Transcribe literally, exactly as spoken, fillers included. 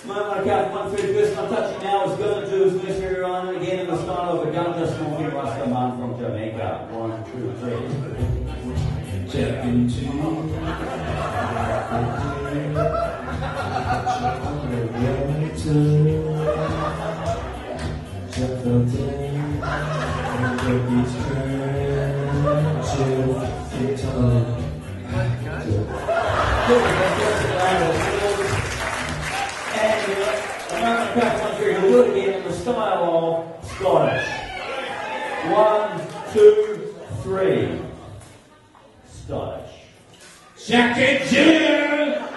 Moment count one through the first I'm touching now is going to do his mercenary run again in the style of a gunner smoking Rasta man from Jamaica. One, two, three. Step into And one through, we'll do it again in the style of Scottish. One, two, three. Scottish. Jacket Junior